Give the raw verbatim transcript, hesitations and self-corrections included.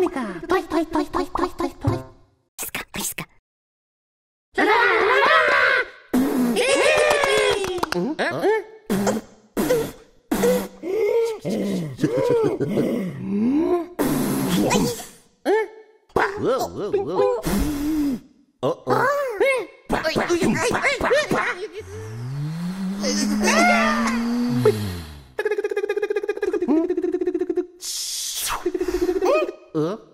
Toy, toy, toy, toy, toy, toy, toy. Iska, iska. Whoa, whoa, whoa. Uh-oh. Uh?